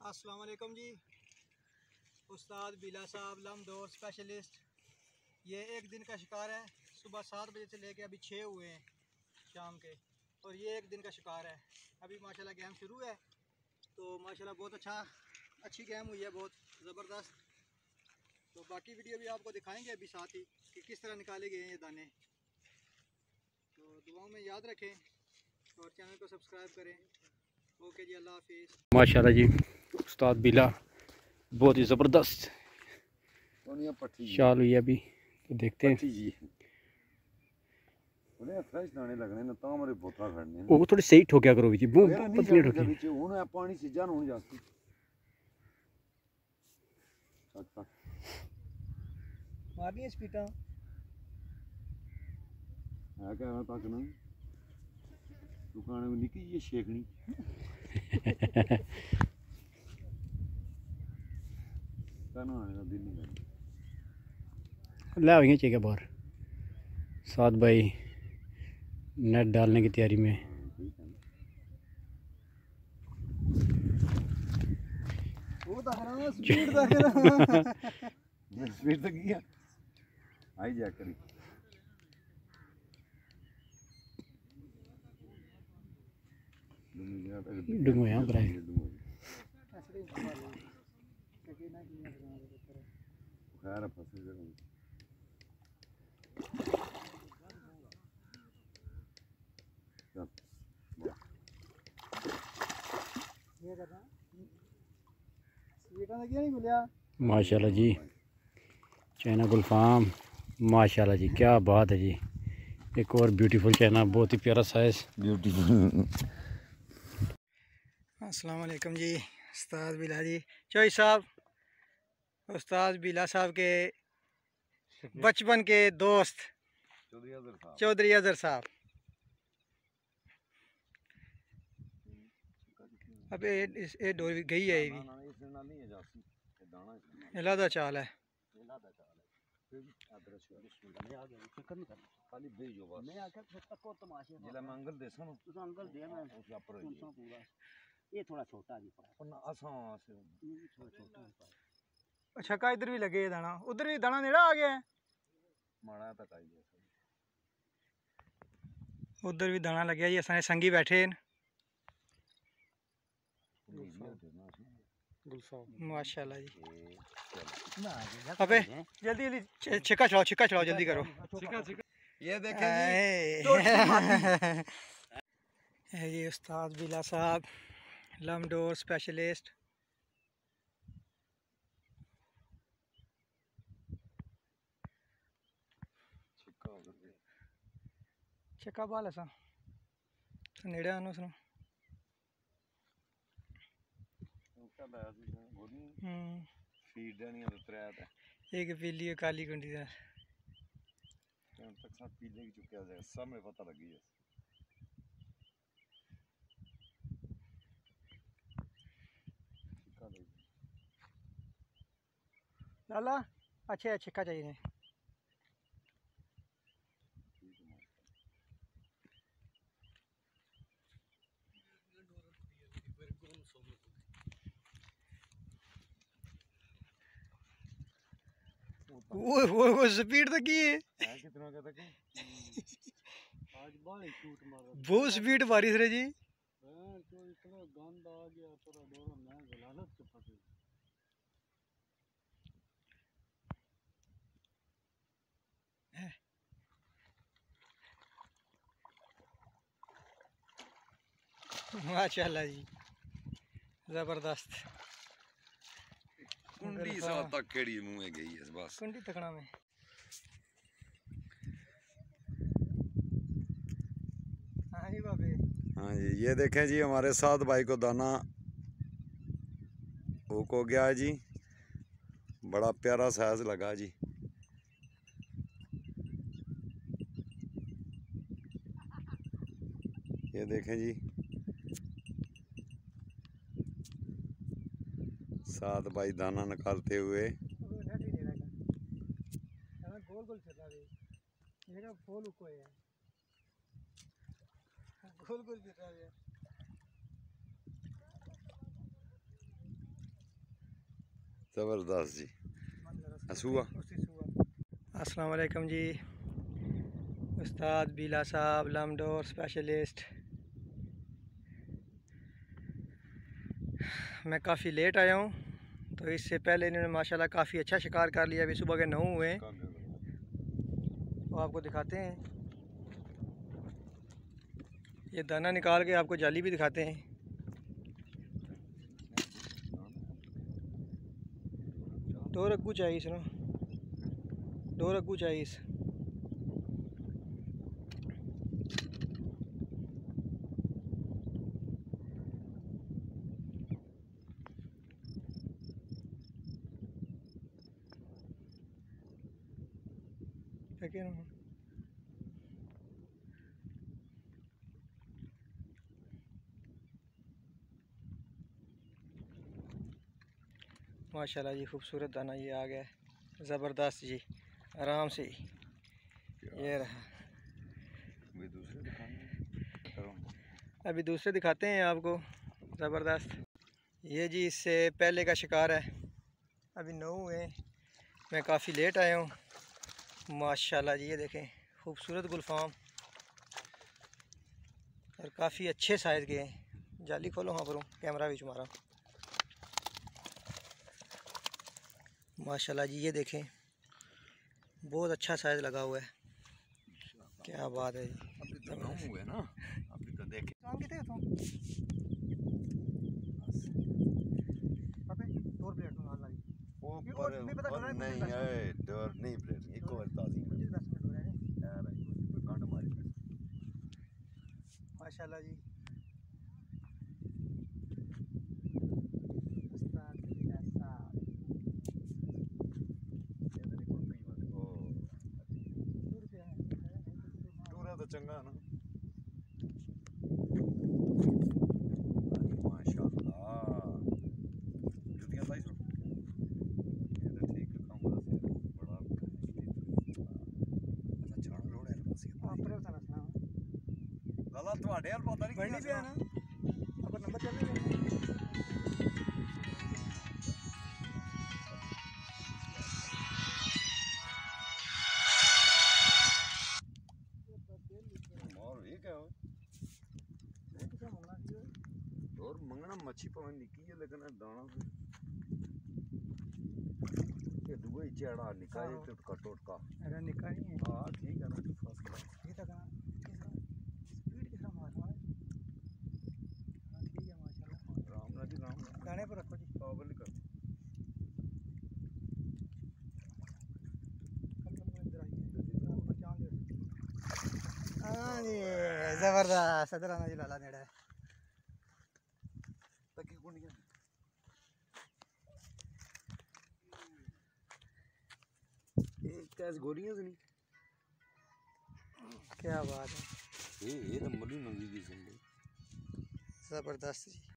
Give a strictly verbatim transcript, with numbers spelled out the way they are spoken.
अस्सलाम वालेकुम जी। उस्ताद बिला साहब लमडोर स्पेशलिस्ट। ये एक दिन का शिकार है। सुबह सात बजे से लेके अभी छः हुए हैं शाम के, और ये एक दिन का शिकार है। अभी माशाल्लाह गेम शुरू है, तो माशाल्लाह बहुत अच्छा अच्छी गेम हुई है, बहुत ज़बरदस्त। तो बाकी वीडियो भी आपको दिखाएंगे अभी साथ ही कि किस तरह निकाले गए हैं ये दाने। तो दुआओं में याद रखें और चैनल को सब्सक्राइब करें। ओके जी, अल्लाह हाफिज़। माशाल्लाह जी, उस्ताद बिला बहुत ही ज़बरदस्त शाल हुई है अभी, तो देखते हैं। जी फ्रेश दाने लगने ना ता मेरे बोतल खड़ने वो थोड़ी सही ठोक्या करो जी, वो पतली ठोकी ਵਿੱਚ ਹੁਣ ਆਪਾਂ ਨਹੀਂ ਚੀਜ਼ਾਂ ਨੂੰ ਜਾਸਤੀ ਅੱਛਾ मारनी है स्पीटा ਹੈ ਕਿ ਐਵੇਂ ਤੱਕ ਨਾ ਦੁਕਾਨ ਵਿੱਚ ਨਿੱਕੀ ਜਿਹੀ ਛੇਕਣੀ ਤਾਨੂੰ ਆਣੇ ਦਾ ਦਿਲ ਨਹੀਂ ਕਰਦਾ ला हुई चाहिए बाहर। साथ भाई नेट डालने की तैयारी में। वो तो है स्पीड तो स्पीड तो की आई जा करी डुमो यहाँ पर खैर फसल माशाल्लाह जी, चाइना गुलफाम माशाल्लाह जी, क्या बात है जी। एक और ब्यूटीफुल चाइना, बहुत ही प्यारा साइज, ब्यूटीफुल। अस्सलाम वालेकुम जी। उस्ताद बिला जी चौई साहब, उस्ताद बिला साहब के बचपन के दोस्त चौधरी अजहर साहब। अब ये इस ये डोर गई है, ये भी इलादा चाल है। अच्छा का इधर भी लगे दाना, उधर भी दाना नेड़ा आ गया है। उधर भी दाना लग गया जी। असाने संगी बैठे न माशाल्लाह जी। अबे जल्दी जल्दी छिक्का चलाओ, छिक्का चलाओ, जल्दी करो। ये देखें ये उस्ताद बिला साहब लमडोर स्पेशलिस्ट। छिक्का बाल असा नेड़े आनो सुनो। एक पीली काली कुंडी दा पीले की चुक्या जाएगा, सामने पता लगी है। लाला अच्छे छिक्का चाहिए। वो वो वो स्पीड तो की है, कितना कहता कि आज बाल शूट मारा, बहुत स्पीड बारिश रे जी। तो इतना गंद आ गया तेरा डोरा मैं गलानत के फटे। माशाल्लाह जी, जबरदस्त। कुंडी सा तक केड़ी मुंह में गई है बस। कुंडी तकना में हाँ जी बाबे। हाँ जी, ये देखें जी हमारे साथ भाई को दाना हुक हो गया है जी, बड़ा प्यारा साइज लगा जी। ये देखें जी साथ भाई दाना निकालते हुए। गोल गोल फिर रहा है, फूल उको है गोल गोल फिर रहा है। ज़बरदस्त जी। हसूआ अस्सलाम वालेकुम जी। उस्ताद बिला साहब लमडोर स्पेशलिस्ट। मैं काफ़ी लेट आया हूँ, तो इससे पहले इन्होंने माशाल्लाह काफ़ी अच्छा शिकार कर लिया। अभी सुबह के नौ हुए हैं, तो आपको दिखाते हैं। ये दाना निकाल के आपको जाली भी दिखाते हैं। दो रग्गू चाहिए इस ना, दो रग्गू चाहिए इस। क्या ना माशाल्लाह जी, खूबसूरत दाना ये आ गया, ज़बरदस्त जी। आराम से ये रहा। अभी दूसरे दिखाते हैं आपको, ज़बरदस्त। ये जी इससे पहले का शिकार है। अभी नौ हुए हैं, मैं काफ़ी लेट आया हूँ। माशाल्लाह जी, ये देखें खूबसूरत गुलफाम और काफ़ी अच्छे साइज़ के हैं। जाली खोलो, हाँ पर कैमरा भी तुम्हारा। माशाल्लाह जी, ये देखें बहुत अच्छा साइज़ लगा हुआ है। क्या बात है जी। अभी तो नौ हुए ना, अभी तो देखे वो पर और नहीं है डर नहीं ब्रेड एक और ताजी यार कोई कांड मारी माशाल्लाह जी। टूरा तो चंगा ना माशाल्लाह जुतियां साइज ये तो ठीक है काम बड़ा बड़ा अच्छा छान लोड है बस आपरे बताना सुना लाला ਤੁਹਾਡੇ ਹਾਲ ਪਤਾ ਨਹੀਂ बढ़नी पे ना अब नंबर चलने और ये क्या हो और मंगना मच्छी पवन निकी है लेकिन दाना ये दुबई चढ़ा निकाय तो कटोट का अरे निका नहीं है। हां ठीक है ना फर्स्ट क्लास ये तक स्पीड कितना मारना है। हाँ ठीक है माशाल्लाह। राम ना जी राम दाने पर रखो जी। काबल कर हाँ जी, जबरदस्त। सदर आना जी लाला नेड़ा है। तकी गुंडियां ये कैस गोलियां से नहीं क्या बात है, ये ये तो मली मंगी की सुन ज़बरदस्त जी।